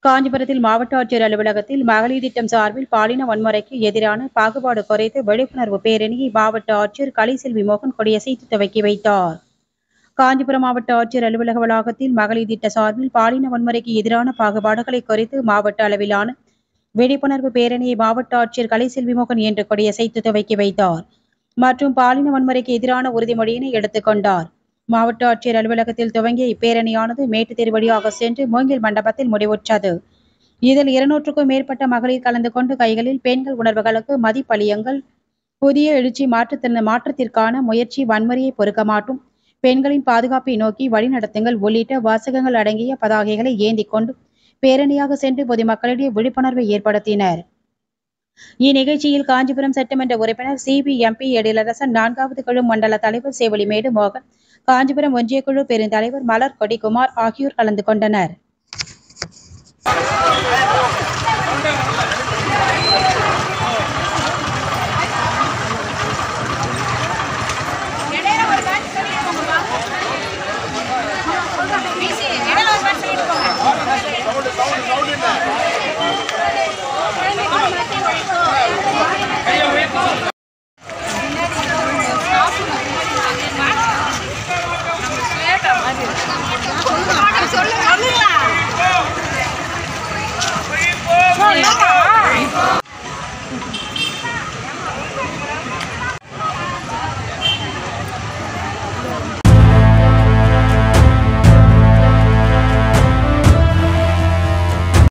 காஞ்சிபுரத்தில் மாவட்ட ஆட்சியர் அலுவலகத்தில் மகளிர் திட்டம் சார்பில் பாலின வன்முறைக்கு எதிரான பாகுபாடு குறைத்து விழிப்புணர்வு பேரணியை மாவட்ட ஆட்சியர் கலைசெல்வி மோகன் கொடியசைத்து துவக்கி வைத்தார். காஞ்சிபுரம் மாவட்ட ஆட்சியர் அலுவலக வளாகத்தில் மகளிர் திட்ட சார்பில் பாலின வன்முறைக்கு எதிரான பாகுபாடுகளை குறைத்து மாவட்ட அளவிலான விழிப்புணர்வு பேரணியை மாவட்ட ஆட்சியர் கலைசெல்வி மோகன் இன்று கொடியசைத்து துவக்கி வைத்தார் மற்றும் பாலின வன்முறைக்கு எதிரான உறுதிமொழியினை எடுத்துக் கொண்டார். மாவட்ட ஆட்சியர் அலுவலகத்தில் துவங்கிய இப்பேரணியானது மேட்டுத்தெரு வழியாக சென்று மூங்கில் மண்டபத்தில் முடிவுற்றது. இதில் 200க்கும் மேற்பட்ட மகளிர் கலந்து கொண்டு கைகளில் பெண்கள் உணர்வுகளுக்கு மதிப்பளியுங்கள், புதிய எழுச்சி, மாற்றத்திற்கான முயற்சி, வன்முறையை பொறுக்க மாட்டோம், பெண்களின் பாதுகாப்பை நோக்கி வழிநடத்துங்கள் உள்ளிட்ட வாசகங்கள் அடங்கிய பதாகைகளை ஏந்திக் கொண்டு பேரணியாக சென்று பொதுமக்களிடையே விழிப்புணர்வை ஏற்படுத்தினர். இந்நிகழ்ச்சியில் காஞ்சிபுரம் சட்டமன்ற உறுப்பினர் சிபிஎம்பி எழிலரசன், 4வது குழு மண்டல தலைவர் செவிலிமேடு மோகன், காஞ்சிபுரம் ஒன்றிய குழு பெருந்தலைவர் மலர்கொடி குமார் ஆகியோர் கலந்து கொண்டனர்.